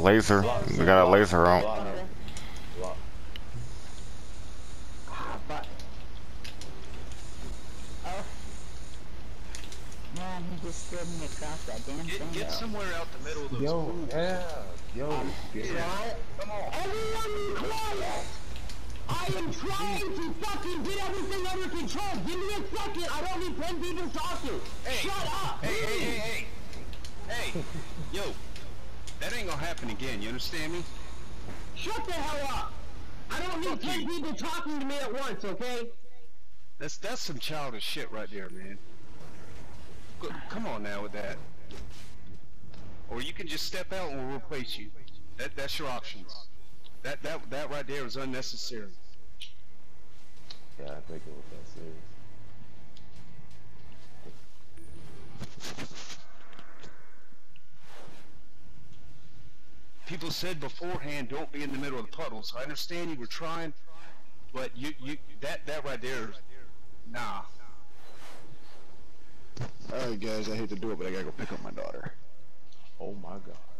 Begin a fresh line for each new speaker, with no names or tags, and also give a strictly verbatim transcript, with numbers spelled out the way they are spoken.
laser. We got a laser on.
Man, he just scared me across that damn
get,
thing.
Get somewhere out the middle of those.
Yo, yeah. Yo,
um,
yeah.
Come on.
Everyone be quiet! I am trying to fucking get everything under control. Give me a second. I don't need ten people talking.
Hey,
Shut up.
Hey, hey, hey, hey. Hey, yo. That ain't gonna happen again. You understand me?
Shut the hell up. I don't need ten people talking to me at once, okay?
That's that's some childish shit right there, man. Go, come on now with that. Or you can just step out and we'll replace you. That that's your options. That that that right there is unnecessary.
Yeah, I think it was that serious.
People said beforehand, don't be in the middle of the puddles. I understand you were trying, but you you that that right there, nah.
Alright guys, I hate to do it, but I gotta go pick up my daughter.
Oh my god.